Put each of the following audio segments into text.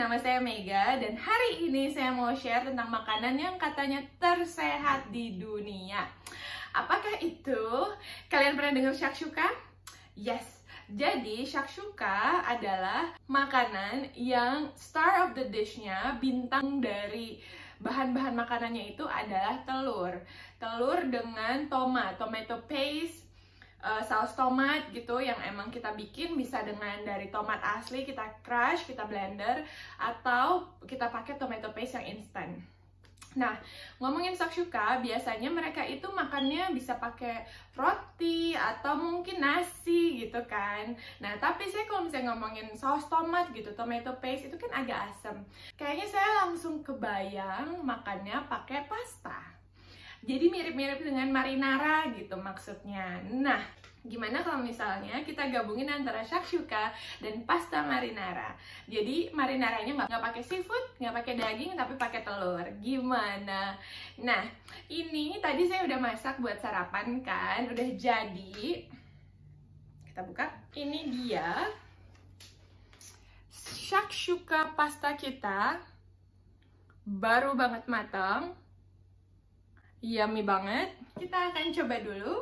nama saya Mega dan hari ini saya mau share tentang makanan yang katanya tersehat di dunia. Apakah itu? Kalian pernah dengar shakshuka? Yes. Jadi shakshuka adalah makanan yang star of the dish-nya, bintang dari bahan-bahan makanannya itu adalah telur. Telur dengan tomato paste, saus tomat gitu yang emang kita bikin, bisa dengan dari tomat asli kita crush, kita blender, atau kita pakai tomato paste yang instan. Nah, ngomongin shakshuka, biasanya mereka itu makannya bisa pakai roti atau mungkin nasi gitu kan. Nah, tapi saya kalau misalnya ngomongin saus tomat gitu, tomato paste itu kan agak asam. Kayaknya saya langsung kebayang makannya pakai pasta. Jadi mirip-mirip dengan marinara gitu maksudnya. Nah, gimana kalau misalnya kita gabungin antara shakshuka dan pasta marinara? Jadi marinaranya nggak pakai seafood, nggak pakai daging, tapi pakai telur. Gimana? Nah, ini tadi saya udah masak buat sarapan kan, udah jadi. Kita buka. Ini dia shakshuka pasta kita, baru banget matang. Yummy banget. Kita akan coba dulu.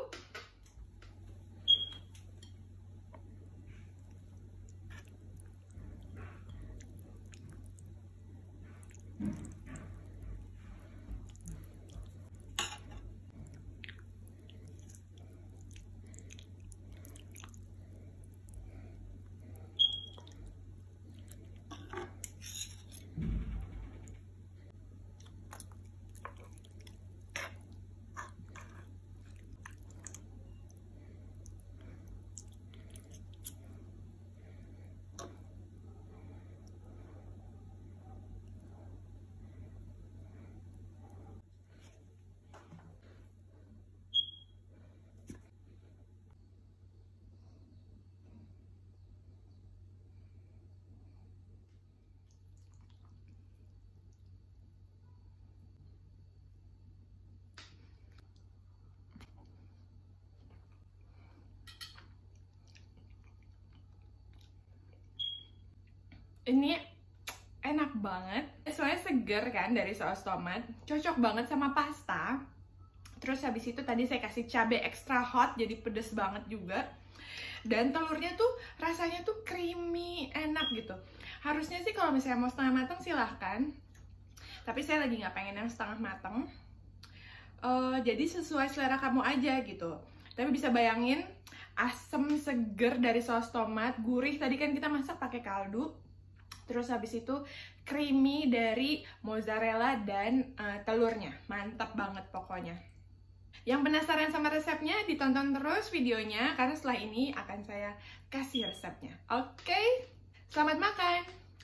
Ini enak banget, soalnya seger kan dari saus tomat, cocok banget sama pasta. Terus habis itu tadi saya kasih cabai extra hot, jadi pedes banget juga. Dan telurnya tuh rasanya tuh creamy, enak gitu. Harusnya sih kalau misalnya mau setengah matang silahkan, tapi saya lagi nggak pengen yang setengah matang. Jadi sesuai selera kamu aja gitu. Tapi bisa bayangin asam seger dari saus tomat, gurih tadi kan kita masak pakai kaldu. Terus habis itu creamy dari mozzarella dan telurnya. Mantap banget pokoknya. Yang penasaran sama resepnya, ditonton terus videonya, karena setelah ini akan saya kasih resepnya. Oke, selamat makan!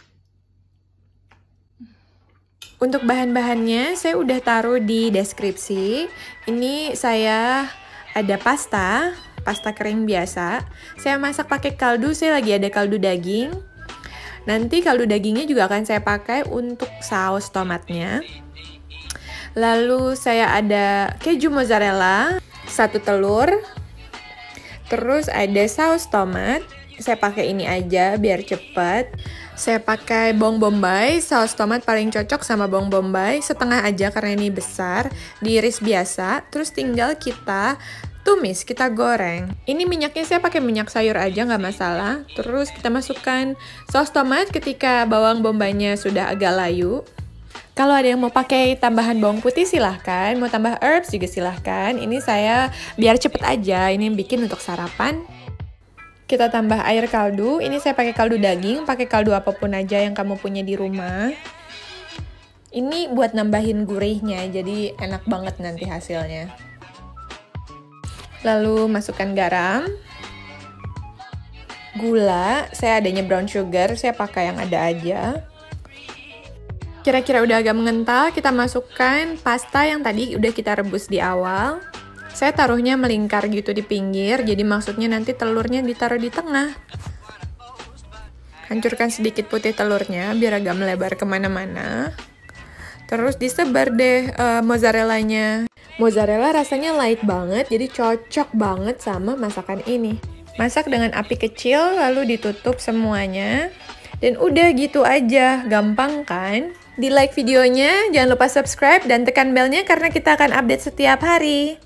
Untuk bahan-bahannya saya udah taruh di deskripsi. Ini saya ada pasta kering biasa. Saya masak pakai kaldu, saya lagi ada kaldu daging. Nanti kaldu dagingnya juga akan saya pakai untuk saus tomatnya. Lalu saya ada keju mozzarella, 1 telur. Terus ada saus tomat. Saya pakai ini aja biar cepet. Saya pakai bawang bombay, saus tomat paling cocok sama bawang bombay. Setengah aja karena ini besar, diiris biasa. Terus tinggal kita tumis, kita goreng. Ini minyaknya saya pakai minyak sayur aja, nggak masalah. Terus kita masukkan saus tomat ketika bawang bombaynya sudah agak layu. Kalau ada yang mau pakai tambahan bawang putih silahkan, mau tambah herbs juga silahkan. Ini saya biar cepet aja, ini bikin untuk sarapan. Kita tambah air kaldu, ini saya pakai kaldu daging, pakai kaldu apapun aja yang kamu punya di rumah. Ini buat nambahin gurihnya, jadi enak banget nanti hasilnya. Lalu masukkan garam, gula, saya adanya brown sugar, saya pakai yang ada aja. Kira-kira udah agak mengental, kita masukkan pasta yang tadi udah kita rebus di awal. Saya taruhnya melingkar gitu di pinggir, jadi maksudnya nanti telurnya ditaruh di tengah. Hancurkan sedikit putih telurnya biar agak melebar kemana-mana. Terus disebar deh mozzarellanya. Mozzarella rasanya light banget, jadi cocok banget sama masakan ini. Masak dengan api kecil, lalu ditutup semuanya. Dan udah gitu aja, gampang kan? Di like videonya, jangan lupa subscribe dan tekan belnya karena kita akan update setiap hari.